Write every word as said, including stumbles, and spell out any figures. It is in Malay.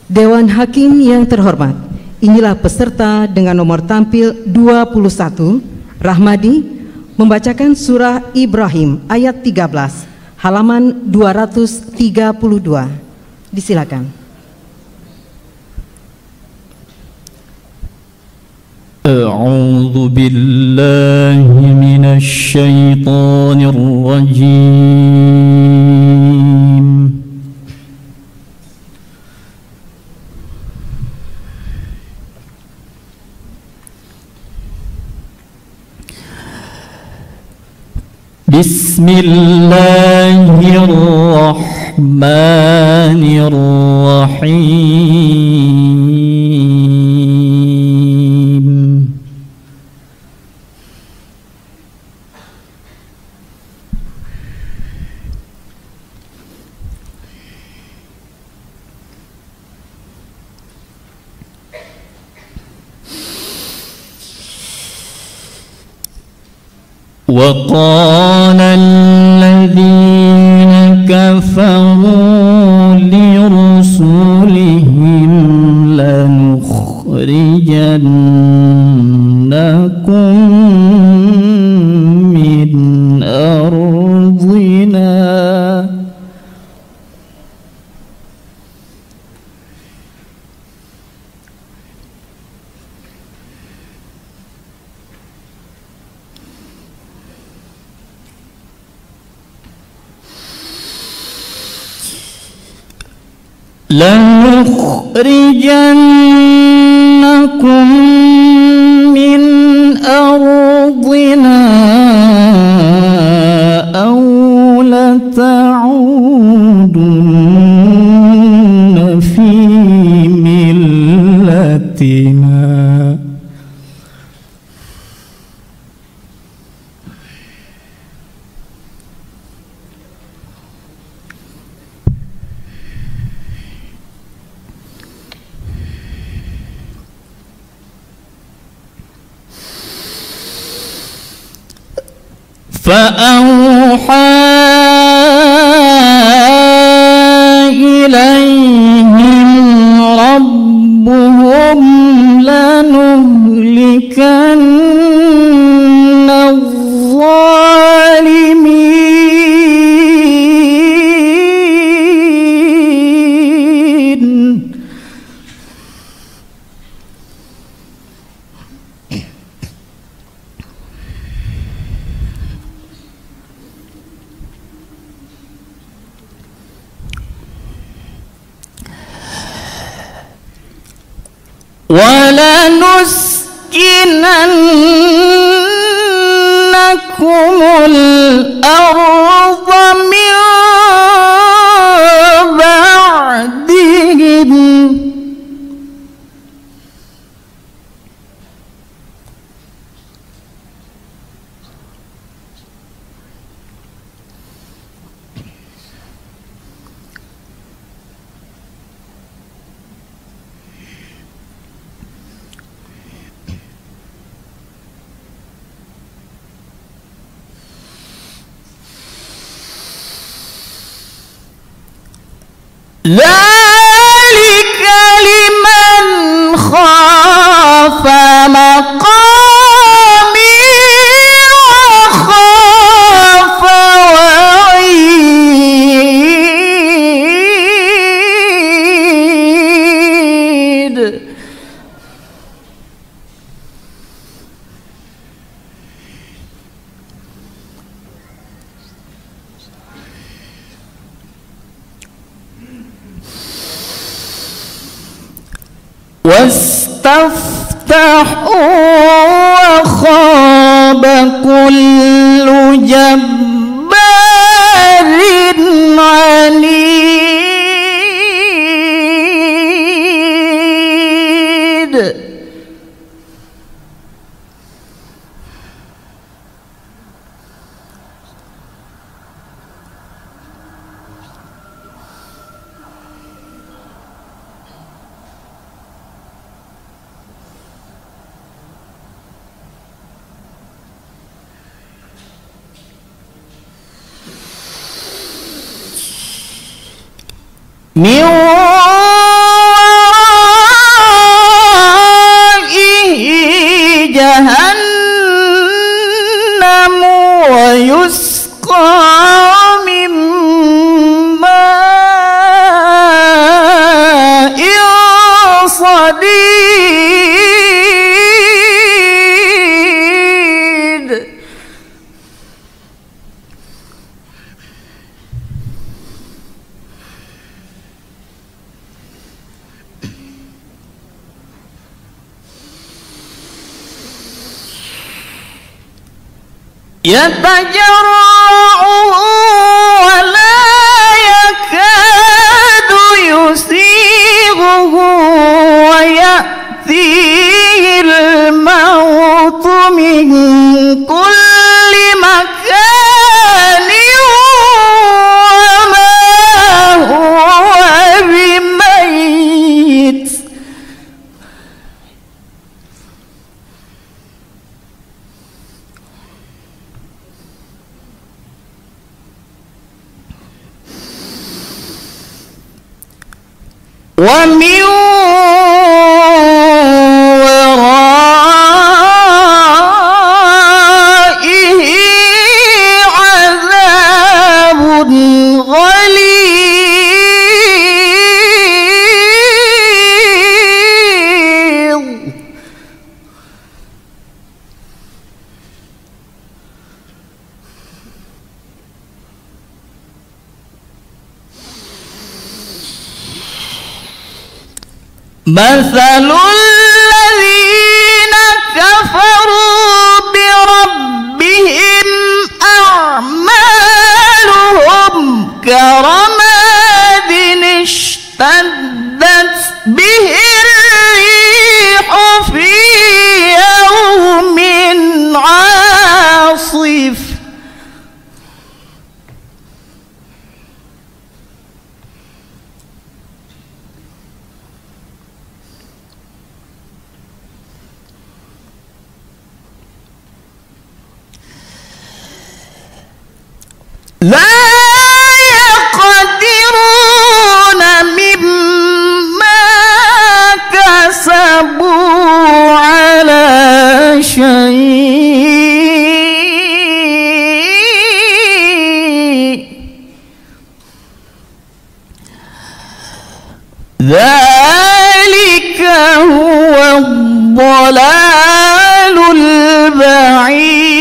Dewan Hakim yang terhormat, inilah peserta dengan nomor tampil dua puluh satu, Rahmadi, membacakan surah Ibrahim ayat tiga belas, halaman dua ratus tiga puluh dua. Disilakan. A'udzu billahi minasy syaithanir rajim. Bismillahirrahmanirrahim. وقال الذين كفروا لرسلهم لنخرجنكم من أرضنا لنخرجنكم من أرضنا أو لتعودن في ملتنا. فأوحى إليهم ربهم لنهلكن الظالمين. وَلَنُسْكِنَنَّكُمُ الْأَرْضَ مِنْ بَعْدِهِمْ ذلك لمن خاف مقامي وخاف وعيد. واستفتحوا وخاب كل جبار عنيد. من يتجرعه ولا يكاد يسيغه ويأتيه الموت من كل مكان وما هو بميت. ومن ورائه عذاب غليظ. مثل الذين كفروا بربهم أعمالهم كرماد اشتدت به الريح في يوم عاصف لا يقدرون مما كسبوا على شيء. ذلك هو الضلال البعيد.